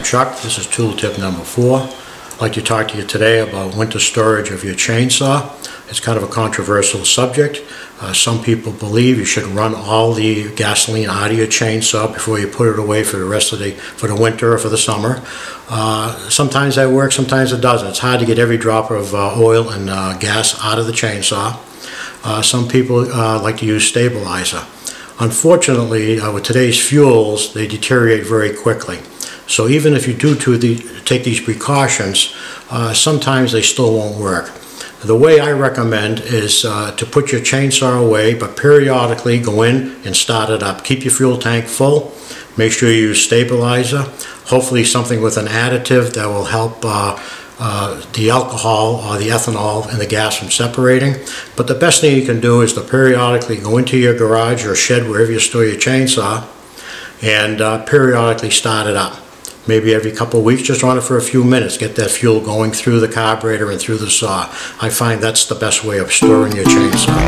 Chuck. This is tool tip number 4. I'd like to talk to you today about winter storage of your chainsaw. It's kind of a controversial subject. Some people believe you should run all the gasoline out of your chainsaw before you put it away for the winter or for the summer. Sometimes that works, sometimes it doesn't. It's hard to get every drop of oil and gas out of the chainsaw. Some people like to use stabilizer. Unfortunately, with today's fuels, they deteriorate very quickly. So even if you do take these precautions, sometimes they still won't work. The way I recommend is to put your chainsaw away, but periodically go in and start it up. Keep your fuel tank full. Make sure you use stabilizer. Hopefully something with an additive that will help the alcohol or the ethanol and the gas from separating. But the best thing you can do is to periodically go into your garage or shed, wherever you store your chainsaw, and periodically start it up. Maybe every couple of weeks, just run it for a few minutes. Get that fuel going through the carburetor and through the saw. I find that's the best way of storing your chainsaw.